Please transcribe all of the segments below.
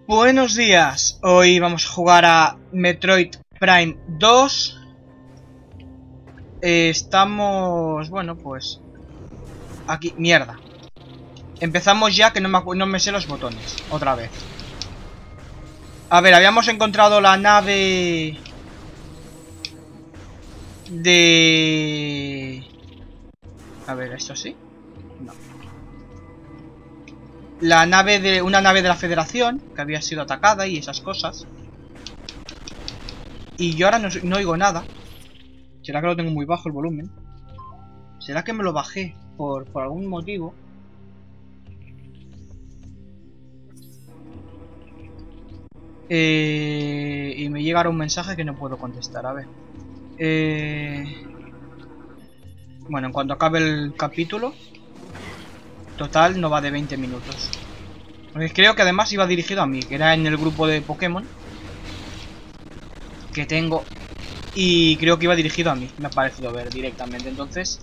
Buenos días, hoy vamos a jugar a Metroid Prime 2. Estamos... bueno, pues... aquí, mierda. Empezamos ya que no me sé los botones, otra vez. A ver, habíamos encontrado la nave... de... a ver, ¿esto sí? No. La nave de... una nave de la Federación, que había sido atacada y esas cosas. Y yo ahora no oigo nada. ¿Será que lo tengo muy bajo el volumen? ¿Será que me lo bajé por algún motivo? Y me llega ahora un mensaje que no puedo contestar. A ver. Bueno, en cuanto acabe el capítulo. Total, no va de 20 minutos. Porque creo que además iba dirigido a mí, que era en el grupo de Pokémon que tengo. Y creo que iba dirigido a mí. Me ha parecido ver directamente. Entonces...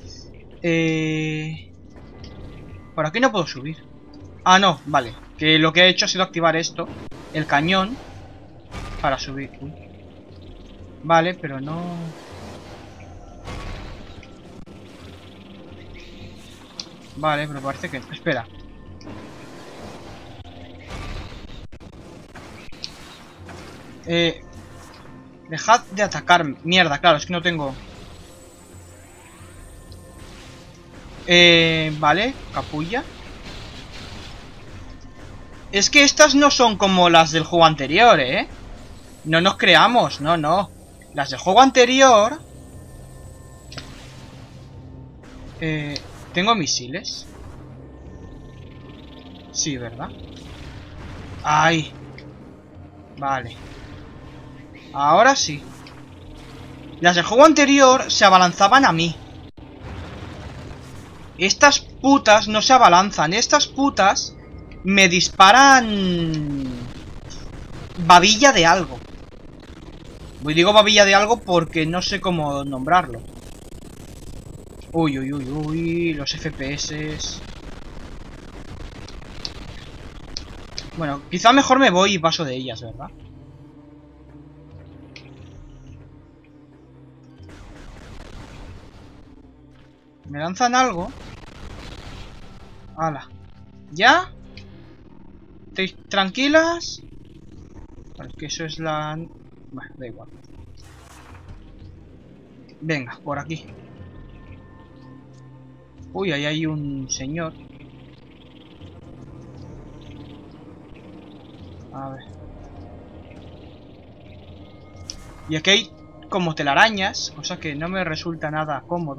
por aquí no puedo subir. Ah, no, vale. Que lo que he hecho ha sido activar esto. El cañón. Para subir. Uy. Vale, pero no... vale, pero parece que... espera. Dejad de atacarme. Mierda, claro, es que no tengo... vale, capulla. Es que estas no son como las del juego anterior, ¿eh? No nos creamos, no, no. Las del juego anterior... ¿tengo misiles? Sí, ¿verdad? ¡Ay! Vale. Ahora sí. Las del juego anterior se abalanzaban a mí. Estas putas no se abalanzan. Estas putas me disparan... babilla de algo. Digo babilla de algo porque no sé cómo nombrarlo. Uy, uy, uy, uy. Los FPS. Bueno, quizá mejor me voy y paso de ellas, ¿verdad? ¿Me lanzan algo? ¡Hala! ¿Ya? ¿Estáis tranquilas? Vale, que eso es la... bueno, da igual. Venga, por aquí. Uy, ahí hay un señor. A ver. Y aquí hay como telarañas, cosa que no me resulta nada cómodo.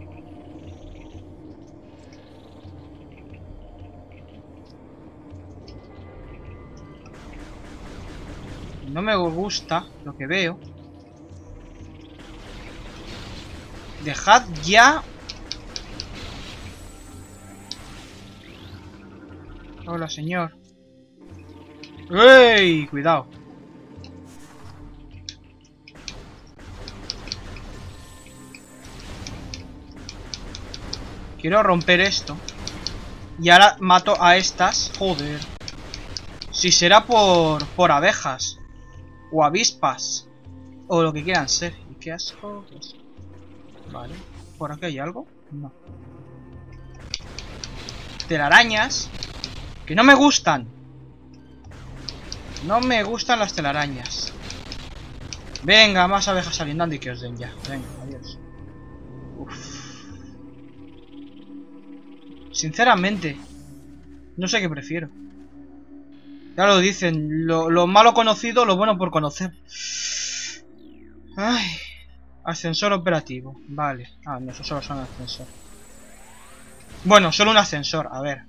No me gusta lo que veo. Dejad ya... hola, señor. ¡Ey! Cuidado. Quiero romper esto. Y ahora mato a estas. Joder. Si será por abejas. O avispas. O lo que quieran ser. Y qué asco. Pues... vale. ¿Por aquí hay algo? No. Telarañas. Que no me gustan. No me gustan las telarañas. Venga, más abejas saliendo y que os den ya. Venga, adiós. Uf. Sinceramente, no sé qué prefiero. Ya lo dicen, lo malo conocido, lo bueno por conocer. Ay, ascensor operativo. Vale. Ah, no, eso solo son ascensor. Bueno, solo un ascensor, a ver.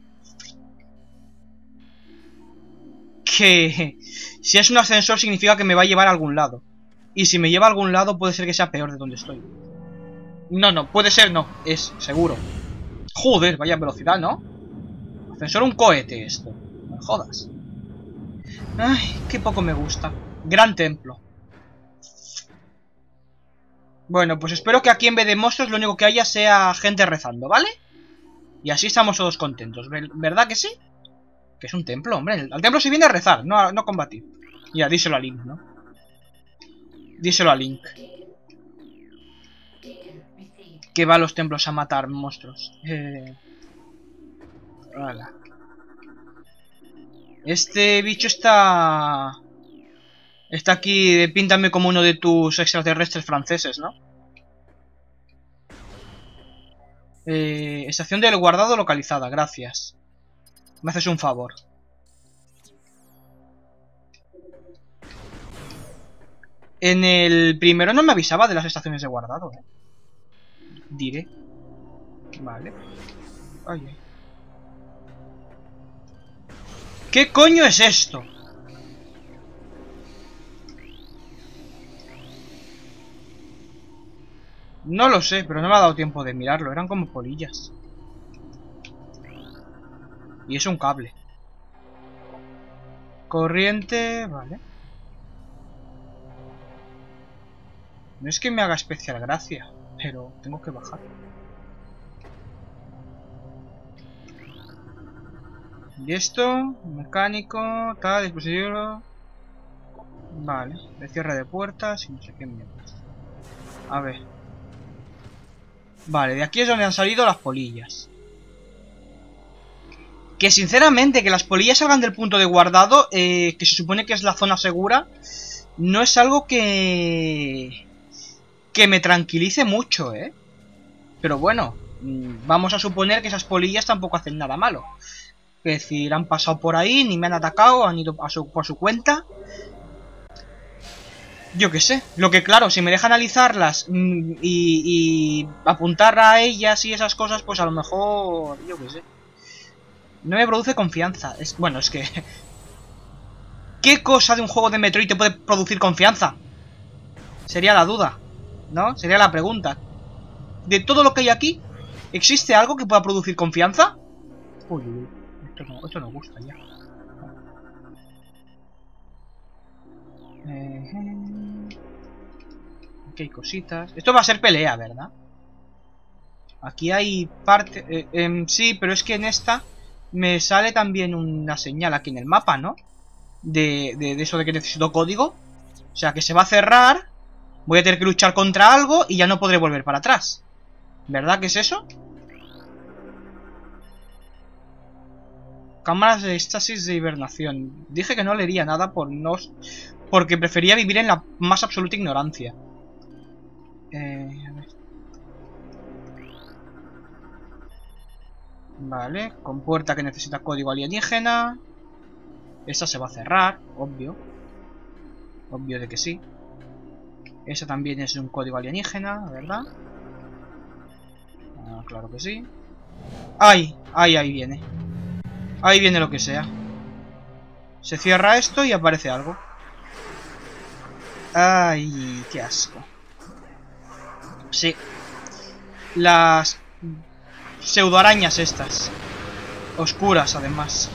Que si es un ascensor significa que me va a llevar a algún lado. Y si me lleva a algún lado puede ser que sea peor de donde estoy. No, no, puede ser no, es seguro. Joder, vaya velocidad, ¿no? Ascensor un cohete esto. No me jodas. Ay, qué poco me gusta. Gran templo. Bueno, pues espero que aquí en vez de monstruos lo único que haya sea gente rezando, ¿vale? Y así estamos todos contentos, ¿verdad que sí? Que es un templo, hombre. Al templo se viene a rezar, no a combatir. Ya, díselo a Link, ¿no? Díselo a Link. Que va a los templos a matar monstruos. Voilà. Este bicho está... Está aquí, píntame como uno de tus extraterrestres franceses, ¿no? Estación del guardado localizada, gracias. Me haces un favor. En el primero no me avisaba de las estaciones de guardado, Diré. Vale. Ay, ay. ¿Qué coño es esto? No lo sé, pero no me ha dado tiempo de mirarlo. Eran como polillas. Y es un cable. Corriente... Vale. No es que me haga especial gracia, pero tengo que bajar. Y esto... Mecánico... Tal, dispositivo... Vale. De cierre de puertas y no sé qué mierdas. A ver. Vale, de aquí es donde han salido las polillas. Que sinceramente, que las polillas salgan del punto de guardado, que se supone que es la zona segura, no es algo que me tranquilice mucho, Pero bueno, vamos a suponer que esas polillas tampoco hacen nada malo. Es decir, han pasado por ahí, ni me han atacado, han ido por su cuenta. Yo qué sé. Lo que claro, si me deja analizarlas y apuntar a ellas y esas cosas, pues a lo mejor... Yo qué sé. No me produce confianza. Bueno, es que... ¿Qué cosa de un juego de Metroid te puede producir confianza? Sería la duda, ¿no? Sería la pregunta. De todo lo que hay aquí, ¿existe algo que pueda producir confianza? Uy, uy, esto no gusta ya. Aquí hay cositas. Esto va a ser pelea, ¿verdad? Aquí hay parte... sí, pero es que en esta me sale también una señal aquí en el mapa, ¿no? De eso de que necesito código. O sea, que se va a cerrar. Voy a tener que luchar contra algo y ya no podré volver para atrás. ¿Verdad que es eso? Cámaras de éxtasis de hibernación. Dije que no leería nada porque prefería vivir en la más absoluta ignorancia. A ver. Vale, con puerta que necesita código alienígena. Esta se va a cerrar, obvio. Obvio de que sí. Esa también es un código alienígena, ¿verdad? Ah, claro que sí. ¡Ay! ¡Ay, ahí viene! Ahí viene lo que sea. Se cierra esto y aparece algo. ¡Ay! ¡Qué asco! Sí. Las pseudoarañas estas. Oscuras, además.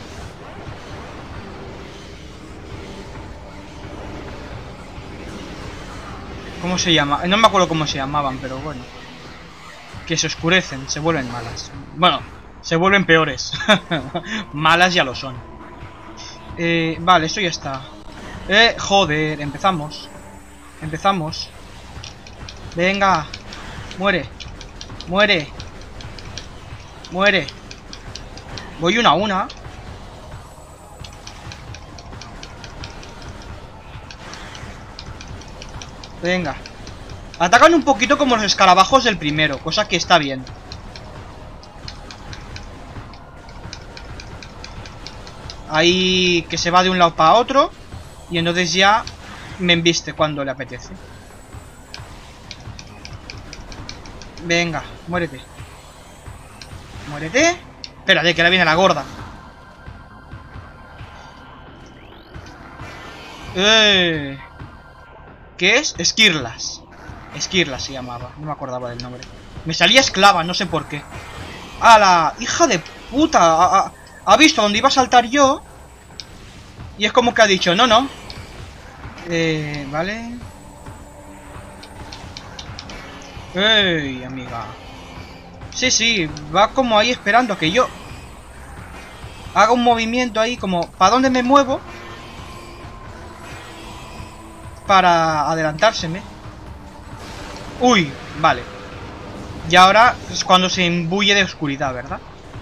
¿Cómo se llama? No me acuerdo cómo se llamaban, pero bueno. Que se oscurecen, se vuelven malas. Bueno, se vuelven peores. Malas ya lo son. Vale, esto ya está. Joder, empezamos. Empezamos. Venga. Muere. Muere. Muere. Voy una a una. Venga. Atacan un poquito como los escarabajos del primero, cosa que está bien. Ahí que se va de un lado para otro. Y entonces ya me embiste cuando le apetece. Venga, muérete. Muérete. Espérate, que ahora viene la gorda. ¿Qué es? Esquirlas. Esquirlas se llamaba, no me acordaba del nombre. Me salía esclava, no sé por qué. ¡Hala! ¡Hija de puta! Ha visto dónde iba a saltar yo. Y es como que ha dicho, no, no. Vale. ¡Ey, amiga! Sí, sí, va como ahí esperando a que yo... haga un movimiento ahí como ¿para dónde me muevo? Para adelantárseme. Uy, vale. Y ahora es cuando se imbuye de oscuridad, ¿verdad?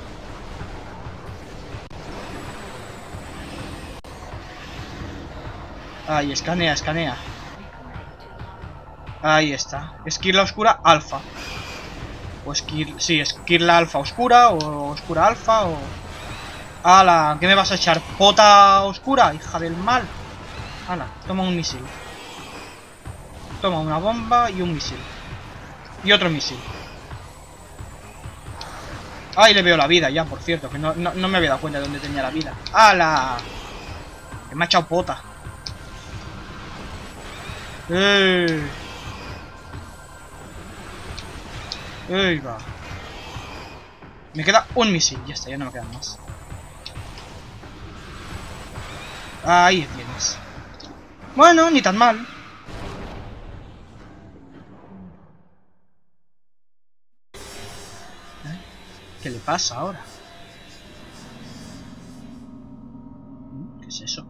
Ahí, escanea, escanea. Ahí está. Esquirla oscura alfa. O sí, esquirla alfa oscura o oscura alfa o... ¡Hala! ¿Qué me vas a echar? ¿Pota oscura? Hija del mal. ¡Hala! Toma un misil. Toma una bomba y un misil. Y otro misil. ¡Ay! Le veo la vida ya, por cierto. Que no me había dado cuenta de dónde tenía la vida. ¡Hala! Que me ha echado pota. ¡Ey, va! Me queda un misil. Ya está, ya no me quedan más. Ahí tienes. Bueno, ni tan mal. ¿Qué le pasa ahora? ¿Qué es eso?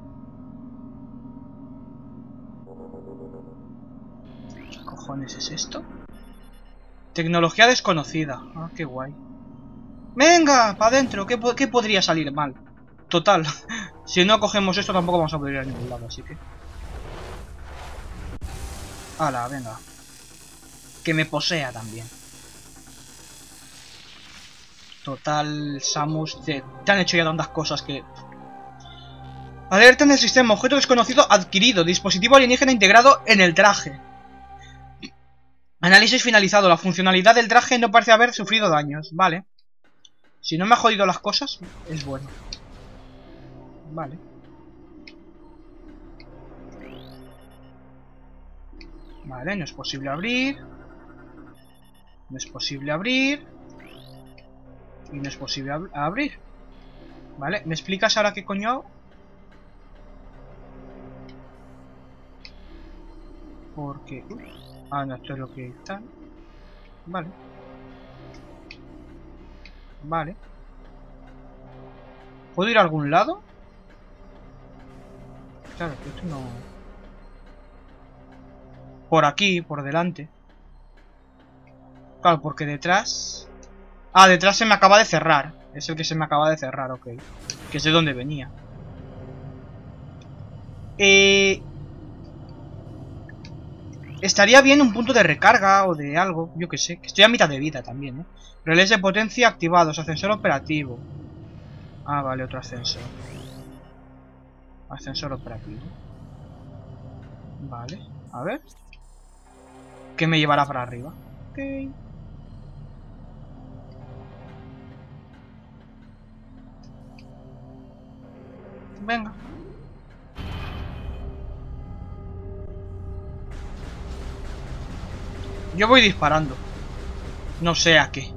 ¿Qué cojones es esto? Tecnología desconocida. Ah, qué guay. ¡Venga! ¡Para adentro! ¿Qué podría salir mal? Total. Si no cogemos esto tampoco vamos a poder ir a ningún lado, así que... ¡Hala, venga! Que me posea también. Total, Samus, te han hecho ya tantas cosas que... Alerta en el sistema, objeto desconocido adquirido, dispositivo alienígena integrado en el traje. Análisis finalizado, la funcionalidad del traje no parece haber sufrido daños, vale. Si no me ha jodido las cosas, es bueno. Vale. Vale, no es posible abrir. No es posible abrir. Y no es posible abrir. Vale, ¿me explicas ahora qué coño hago? Porque... Ah, no, esto es lo que está. Vale. Vale. ¿Puedo ir a algún lado? Claro, que esto no... Por aquí, por delante. Claro, porque detrás... Ah, detrás se me acaba de cerrar. Es el que se me acaba de cerrar, ok. Que es de donde venía. Estaría bien un punto de recarga o de algo, yo que sé. Que estoy a mitad de vida también, ¿eh? Relés de potencia activados, ascensor operativo. Ah, vale, otro ascensor. Ascensor operativo. Vale, a ver. ¿Qué me llevará para arriba? Ok. Venga. Yo voy disparando. No sé a qué.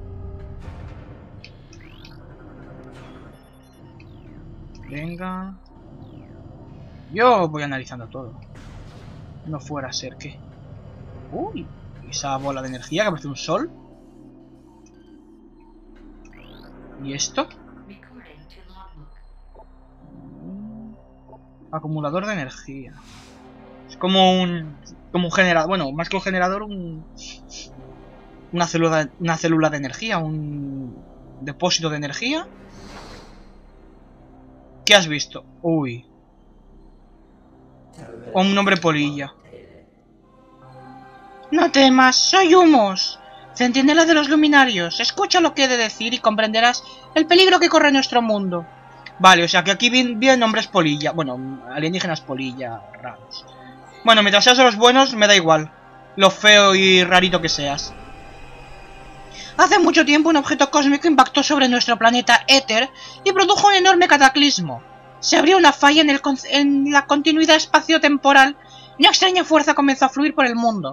Venga. Yo voy analizando todo. No fuera a ser que... Uy, esa bola de energía que parece un sol. ¿Y esto? Acumulador de energía. Es como un generador. Bueno, más que un generador, una célula de energía. Un depósito de energía. ¿Qué has visto? Uy. Un hombre polilla. No temas, soy Humos, centinela de los luminarios. Escucha lo que he de decir y comprenderás el peligro que corre nuestro mundo. Vale, o sea que aquí vienen hombres polilla. Bueno, alienígenas polilla raros. Bueno, mientras seas de los buenos, me da igual lo feo y rarito que seas. Hace mucho tiempo un objeto cósmico impactó sobre nuestro planeta Éter y produjo un enorme cataclismo. Se abrió una falla en la continuidad espacio-temporal y una extraña fuerza comenzó a fluir por el mundo.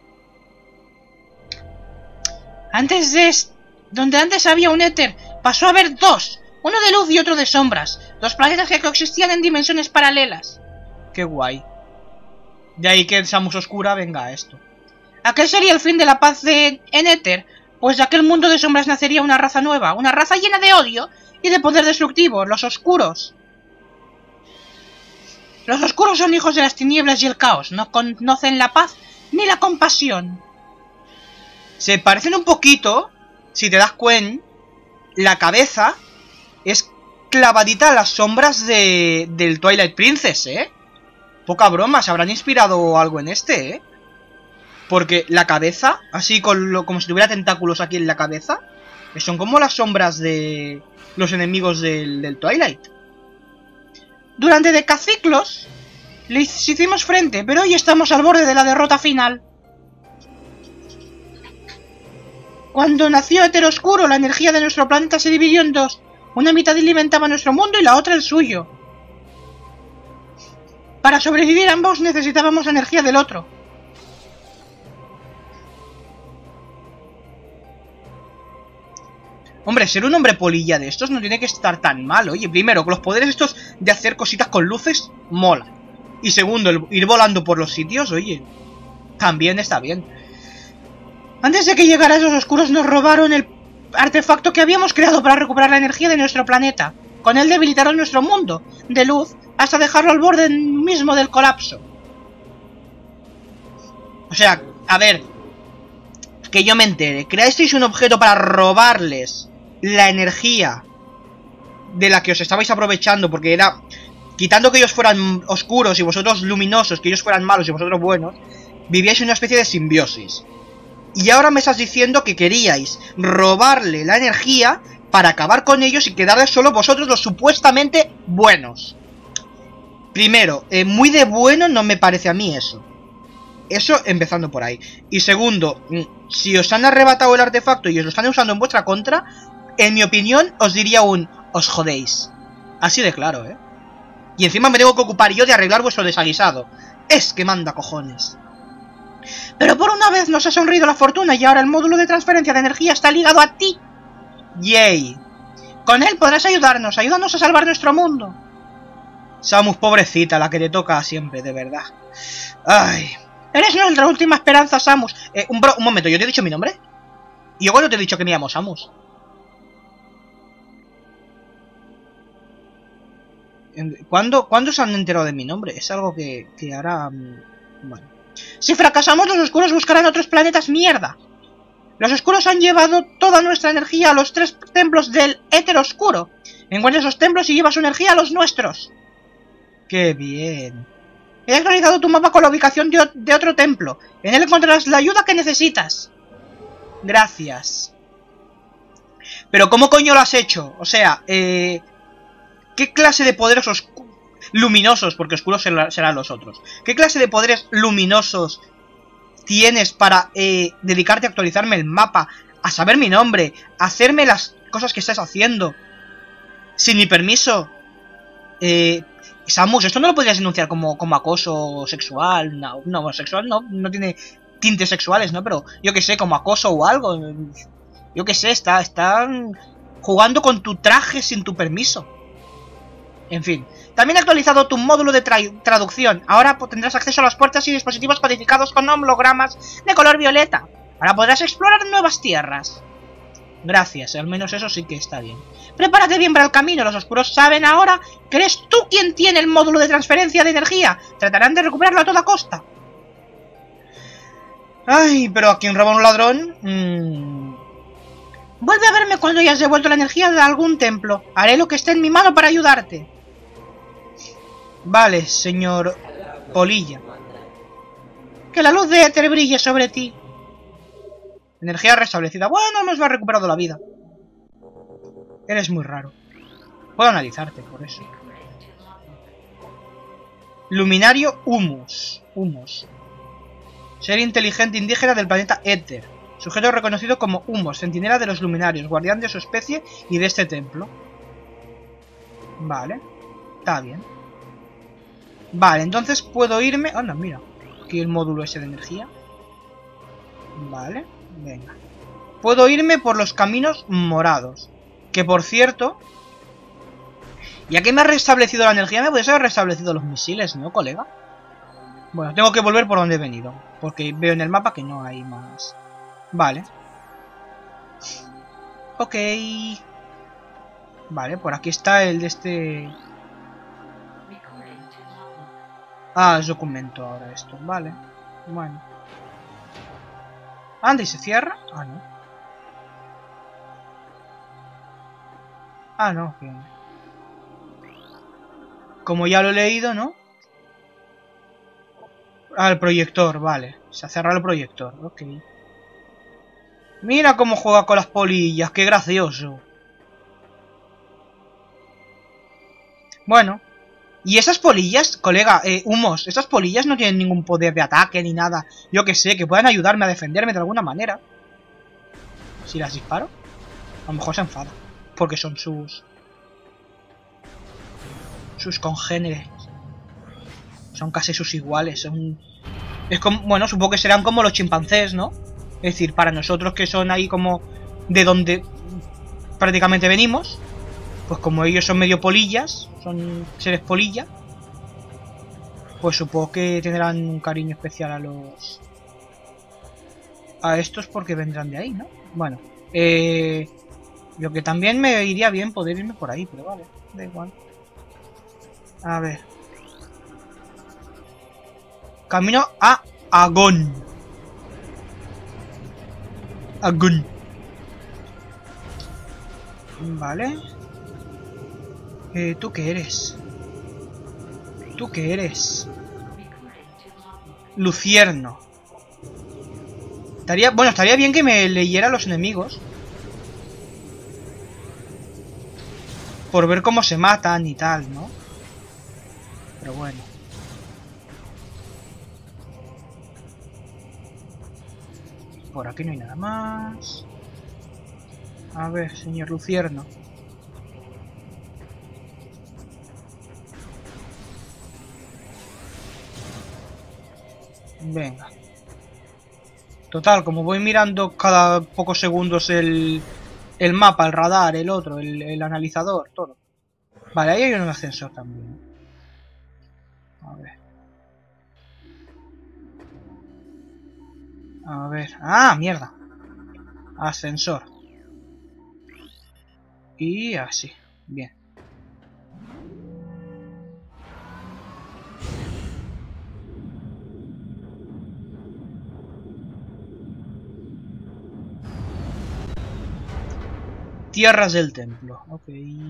Donde antes había un éter, pasó a haber dos, uno de luz y otro de sombras, dos planetas que coexistían en dimensiones paralelas. Qué guay. De ahí que en Samus Oscura venga esto. Aquel sería el fin de la paz en Éter, Pues de aquel mundo de sombras nacería una raza nueva, una raza llena de odio y de poder destructivo, los oscuros. Los oscuros son hijos de las tinieblas y el caos, no conocen la paz ni la compasión. Se parecen un poquito, si te das cuenta, la cabeza es clavadita a las sombras del Twilight Princess, ¿eh? Poca broma, se habrán inspirado algo en este, ¿eh? Porque la cabeza, así como si tuviera tentáculos aquí en la cabeza, son como las sombras de los enemigos del Twilight. Durante decaciclos les hicimos frente, pero hoy estamos al borde de la derrota final. Cuando nació Éter Oscuro, la energía de nuestro planeta se dividió en dos. Una mitad alimentaba nuestro mundo y la otra el suyo. Para sobrevivir ambos necesitábamos energía del otro. Hombre, ser un hombre polilla de estos no tiene que estar tan mal. Oye, primero, con los poderes estos de hacer cositas con luces, mola. Y segundo, el ir volando por los sitios, oye, también está bien. Antes de que llegara esos oscuros nos robaron el artefacto que habíamos creado para recuperar la energía de nuestro planeta. Con él debilitaron nuestro mundo de luz hasta dejarlo al borde mismo del colapso. O sea, a ver, que yo me entere. Creasteis un objeto para robarles la energía de la que os estabais aprovechando, porque era, quitando que ellos fueran oscuros y vosotros luminosos, que ellos fueran malos y vosotros buenos, vivíais en una especie de simbiosis. Y ahora me estás diciendo que queríais robarle la energía para acabar con ellos y quedarles solo vosotros los supuestamente buenos. Primero, muy de bueno no me parece a mí eso. Eso empezando por ahí. Y segundo, si os han arrebatado el artefacto y os lo están usando en vuestra contra, en mi opinión os diría os jodéis. Así de claro, ¿eh? Y encima me tengo que ocupar yo de arreglar vuestro desaguisado. Es que manda cojones. Pero por una vez nos ha sonreído la fortuna y ahora el módulo de transferencia de energía está ligado a ti. ¡Yay! Con él podrás ayudarnos a salvar nuestro mundo. Samus, pobrecita, la que te toca siempre, de verdad. Ay. Eres nuestra última esperanza, Samus. Un momento, ¿yo te he dicho mi nombre? ¿Y yo cuando te he dicho que me llamo Samus? ¿Cuándo se han enterado de mi nombre? Es algo que hará... Bueno. Si fracasamos, los oscuros buscarán otros planetas mierda. Los oscuros han llevado toda nuestra energía a los 3 templos del Éter Oscuro. Encuentra esos templos y lleva su energía a los nuestros. ¡Qué bien! He actualizado tu mapa con la ubicación de otro templo. En él encontrarás la ayuda que necesitas. Gracias. Pero ¿cómo coño lo has hecho? O sea, ¿qué clase de poderes luminosos, porque oscuros serán los otros? ¿Qué clase de poderes luminosos tienes para dedicarte a actualizarme el mapa, a saber mi nombre, a hacerme las cosas que estás haciendo sin mi permiso? Samus, esto no lo podrías denunciar como acoso sexual. No, sexual no tiene tintes sexuales, ¿no? Pero yo que sé, como acoso o algo. Yo que sé, están jugando con tu traje sin tu permiso. En fin. También he actualizado tu módulo de traducción. Ahora tendrás acceso a las puertas y dispositivos codificados con hologramas de color violeta. Ahora podrás explorar nuevas tierras. Gracias, al menos eso sí que está bien. Prepárate bien para el camino, los oscuros saben ahora que eres tú quien tiene el módulo de transferencia de energía. Tratarán de recuperarlo a toda costa. Ay, pero a quien roba un ladrón... Vuelve a verme cuando hayas devuelto la energía de algún templo. Haré lo que esté en mi mano para ayudarte. Vale, señor Polilla. Que la luz de Éter brille sobre ti. Energía restablecida. Bueno, nos ha recuperado la vida. Eres muy raro. Puedo analizarte por eso. Luminario Humus. Ser inteligente indígena del planeta Éter. Sujeto reconocido como Humus, centinela de los luminarios, guardián de su especie y de este templo. Vale. Está bien. Vale, entonces puedo irme... Anda, mira. Aquí el módulo ese de energía. Vale. Venga. Puedo irme por los caminos morados. Que por cierto... Ya que me ha restablecido la energía, me podrías haber restablecido los misiles, ¿no, colega? Bueno, tengo que volver por donde he venido. Porque veo en el mapa que no hay más. Vale. Ok. Vale, por aquí está el de este... Ah, es documento ahora esto. Vale. Bueno. Anda, ¿y se cierra? Ah, no. Ah, no. Que... Como ya lo he leído, ¿no? Ah, el proyector, vale. Se ha cerrado el proyector. Ok. Mira cómo juega con las polillas. Qué gracioso. Bueno. Y esas polillas, colega, humos, esas polillas no tienen ningún poder de ataque ni nada. Yo que sé, que puedan ayudarme a defenderme de alguna manera. Si las disparo, a lo mejor se enfada. Porque son sus congéneres. Son casi sus iguales. Son... Es como, bueno, supongo que serán como los chimpancés, ¿no? Es decir, para nosotros que son ahí como de donde prácticamente venimos. Pues como ellos son medio polillas, son seres polilla, pues supongo que tendrán un cariño especial a estos porque vendrán de ahí, ¿no? Bueno, lo que también me iría bien poder irme por ahí, pero vale, da igual. A ver. Camino a Agón. Agón. Vale. ¿Tú qué eres? ¿Tú qué eres? Lucierno. Estaría bien que me leyera los enemigos. Por ver cómo se matan y tal, ¿no? Pero bueno. Por aquí no hay nada más. A ver, señor Lucierno. Venga. Total, como voy mirando cada pocos segundos el mapa, el radar, el otro, el analizador, todo. Vale, ahí hay un ascensor también. A ver. A ver. ¡Ah, mierda! Ascensor. Y así. Bien. Tierras del templo. Ok.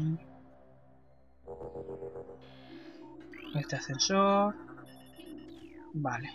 Este ascensor. Vale.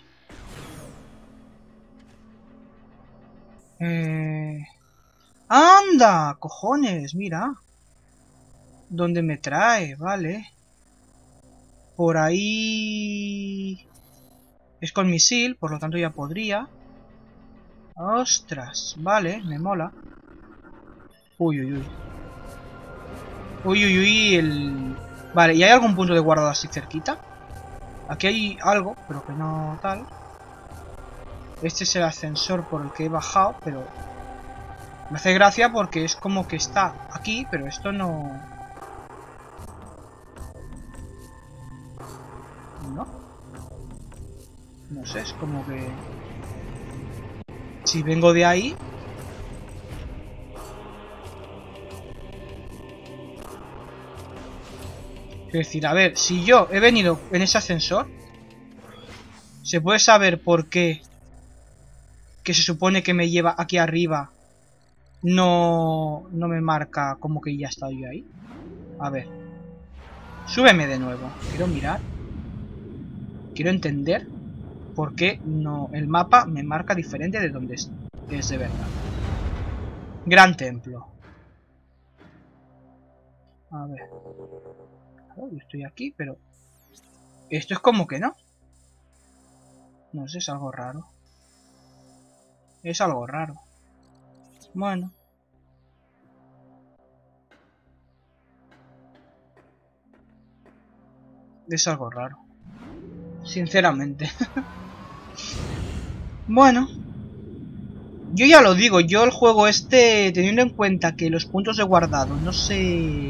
¡Anda! ¡Cojones! Mira. ¿Dónde me trae? Vale. Por ahí... Es con misil, por lo tanto ya podría. ¡Ostras! Vale, me mola. Uy, uy, uy. Uy, uy, uy, el... Vale, ¿y hay algún punto de guardado así cerquita? Aquí hay algo, pero que no tal. Este es el ascensor por el que he bajado, pero... Me hace gracia porque es como que está aquí, pero esto no... ¿No? No sé, es como que... Si vengo de ahí... Es decir, a ver, si yo he venido en ese ascensor... ¿Se puede saber por qué? Que se supone que me lleva aquí arriba... No me marca como que ya está yo ahí. A ver. Súbeme de nuevo. Quiero mirar. Quiero entender por qué no el mapa me marca diferente de donde es de verdad. Gran templo. A ver. Claro, yo estoy aquí, pero... Esto es como que no. No sé, es algo raro. Es algo raro. Bueno. Es algo raro. Sinceramente. Bueno. Yo ya lo digo, yo el juego este, teniendo en cuenta que los puntos de guardado, no sé...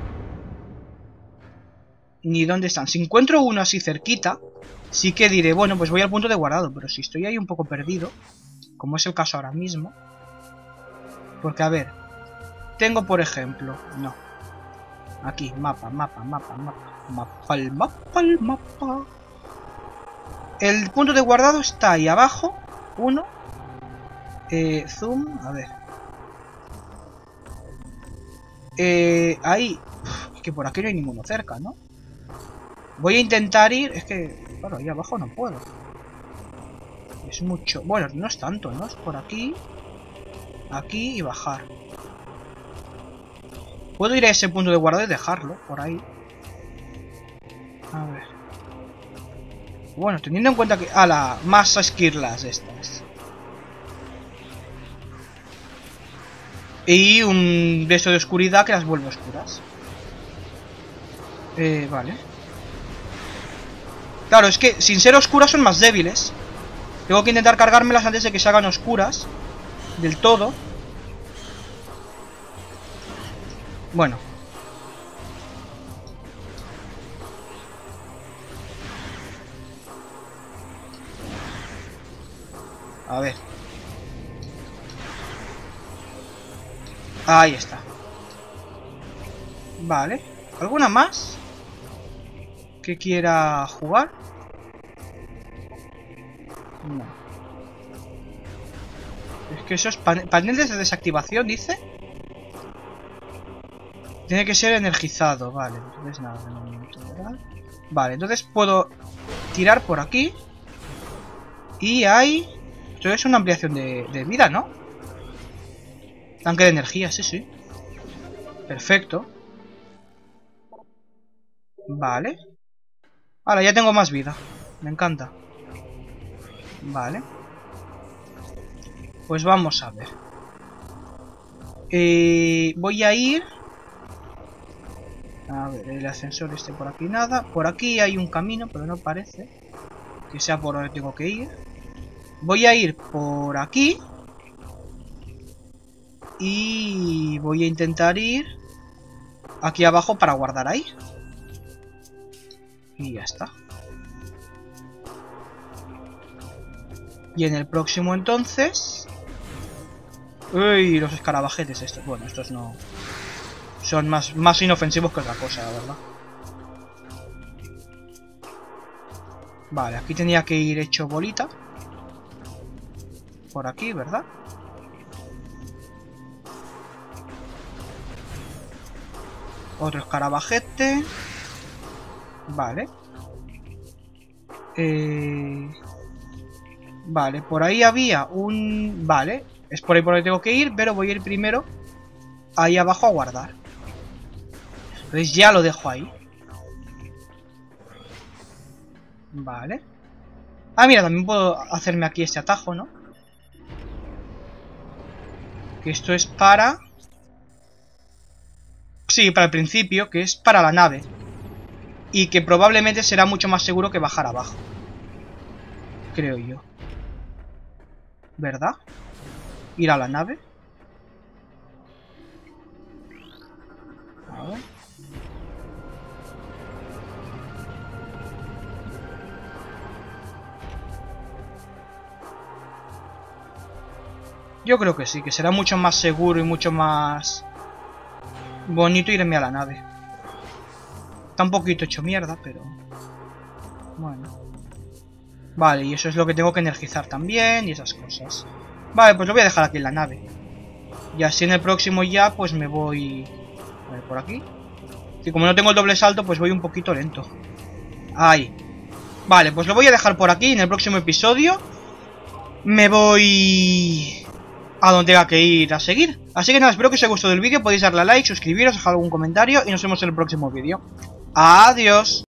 Ni dónde están. Si encuentro uno así cerquita, sí que diré, bueno, pues voy al punto de guardado. Pero si estoy ahí un poco perdido, como es el caso ahora mismo... Porque, a ver... tengo, por ejemplo... No. Aquí, mapa. El mapa. El punto de guardado está ahí abajo. Uno. Zoom, a ver. Ahí. Es que por aquí no hay ninguno cerca, ¿no? Voy a intentar ir... Es que... Claro, ahí abajo no puedo. Es mucho... Bueno, no es tanto, ¿no? Es por aquí. Aquí y bajar. Puedo ir a ese punto de guardado y dejarlo por ahí. A ver. Bueno, teniendo en cuenta que... más esquirlas estas. Y un beso de oscuridad que las vuelve oscuras. Vale. Claro, es que sin ser oscuras son más débiles. Tengo que intentar cargármelas antes de que se hagan oscuras. Del todo. Bueno. A ver. Ahí está. Vale. ¿Alguna más que quiera jugar? No. Es que eso es paneles de desactivación, dice. Tiene que ser energizado. Vale, entonces nada de momento, ¿verdad? Vale, entonces puedo tirar por aquí. Y hay... Esto es una ampliación de vida, ¿no? Tanque de energía, sí. Perfecto. Vale. Ahora ya tengo más vida. Me encanta. Vale. Pues vamos a ver. Voy a ir... A ver, el ascensor este por aquí nada. Por aquí hay un camino, pero no parece que sea por donde tengo que ir. Voy a ir por aquí. Y voy a intentar ir aquí abajo para guardar ahí. Y ya está. Y en el próximo entonces... Uy, los escarabajetes estos. Bueno, estos no... Son más inofensivos que otra cosa, la verdad. Vale, aquí tenía que ir hecho bolita. Por aquí, ¿verdad? Otro escarabajete. Vale. Vale, por ahí había un... Vale, es por ahí por donde tengo que ir, pero voy a ir primero ahí abajo a guardar. Entonces ya lo dejo ahí. Vale. Ah, mira, también puedo hacerme aquí este atajo, ¿no? Que esto es para... Sí, para el principio, que es para la nave. Y que probablemente será mucho más seguro que bajar abajo. Creo yo. ¿Verdad? Ir a la nave. A ver. Yo creo que sí, que será mucho más seguro y mucho más bonito irme a la nave. Está un poquito hecho mierda, pero... Bueno. Vale, y eso es lo que tengo que energizar también y esas cosas. Vale, pues lo voy a dejar aquí en la nave. Y así en el próximo ya, pues me voy... A ver, por aquí. Y como no tengo el doble salto, pues voy un poquito lento. Ahí. Vale, pues lo voy a dejar por aquí. En el próximo episodio me voy a donde tenga que ir a seguir. Así que nada, espero que os haya gustado el vídeo. Podéis darle a like, suscribiros, dejar algún comentario y nos vemos en el próximo vídeo. Adiós.